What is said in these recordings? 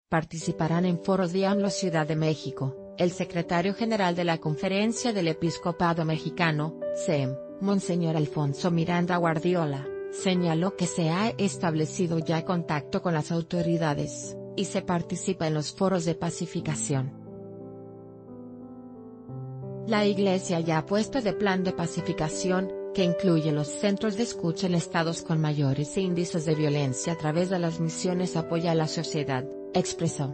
Participarán en foros de AMLO Ciudad de México. El secretario general de la Conferencia del Episcopado Mexicano, CEM, Monseñor Alfonso Miranda Guardiola, señaló que se ha establecido ya contacto con las autoridades, y se participa en los foros de pacificación. La Iglesia ya ha puesto de plan de pacificación, que incluye los centros de escucha en estados con mayores índices de violencia a través de las misiones apoya a la sociedad, expresó.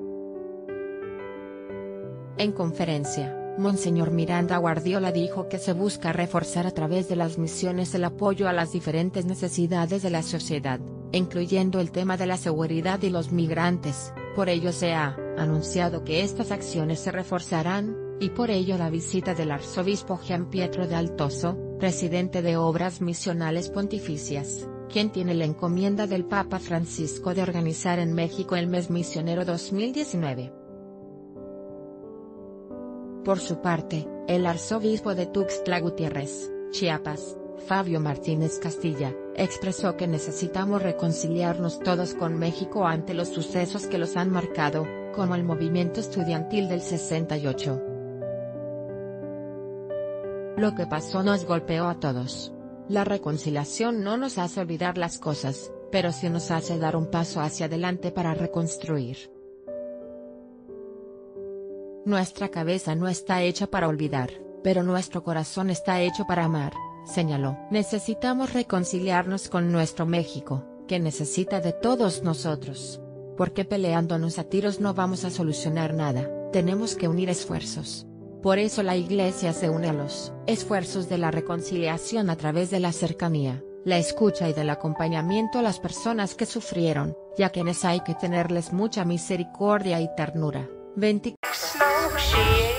En conferencia, Monseñor Miranda Guardiola dijo que se busca reforzar a través de las misiones el apoyo a las diferentes necesidades de la sociedad, incluyendo el tema de la seguridad y los migrantes. Por ello se ha anunciado que estas acciones se reforzarán, y por ello la visita del arzobispo Gianpietro Daltoso, presidente de Obras Misionales Pontificias, quien tiene la encomienda del Papa Francisco de organizar en México el Mes Misionero 2019. Por su parte, el arzobispo de Tuxtla Gutiérrez, Chiapas, Fabio Martínez Castilla, expresó que necesitamos reconciliarnos todos con México ante los sucesos que los han marcado, como el movimiento estudiantil del 68. Lo que pasó nos golpeó a todos. La reconciliación no nos hace olvidar las cosas, pero sí nos hace dar un paso hacia adelante para reconstruir. Nuestra cabeza no está hecha para olvidar, pero nuestro corazón está hecho para amar, señaló. Necesitamos reconciliarnos con nuestro México, que necesita de todos nosotros. Porque peleándonos a tiros no vamos a solucionar nada, tenemos que unir esfuerzos. Por eso la Iglesia se une a los esfuerzos de la reconciliación a través de la cercanía, la escucha y del acompañamiento a las personas que sufrieron, y a quienes hay que tenerles mucha misericordia y ternura. 24